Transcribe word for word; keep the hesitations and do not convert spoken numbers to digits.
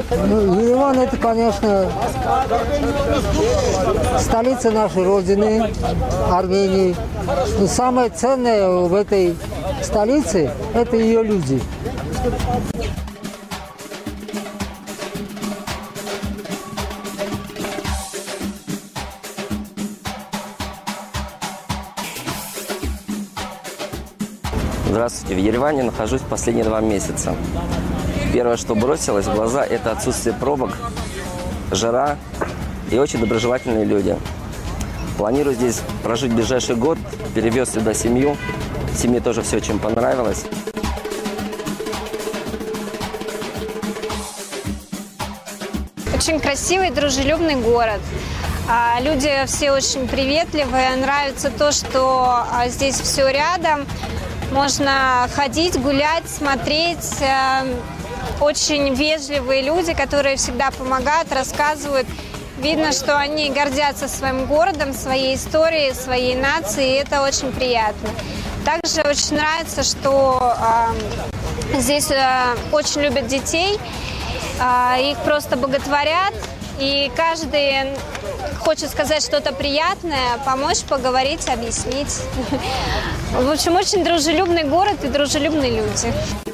Ну, Ереван — это, конечно, столица нашей Родины, Армении. Но самое ценное в этой столице – это ее люди. Здравствуйте. В Ереване нахожусь последние два месяца. Первое, что бросилось в глаза, это отсутствие пробок, жара и очень доброжелательные люди. Планирую здесь прожить ближайший год, перевез сюда семью. Семье тоже все очень понравилось. Очень красивый, дружелюбный город. Люди все очень приветливые. Нравится то, что здесь все рядом. Можно ходить, гулять, смотреть. Очень вежливые люди, которые всегда помогают, рассказывают. Видно, что они гордятся своим городом, своей историей, своей нацией, и это очень приятно. Также очень нравится, что э, здесь э, очень любят детей, э, их просто боготворят, и каждый хочет сказать что-то приятное, помочь, поговорить, объяснить. В общем, очень дружелюбный город и дружелюбные люди.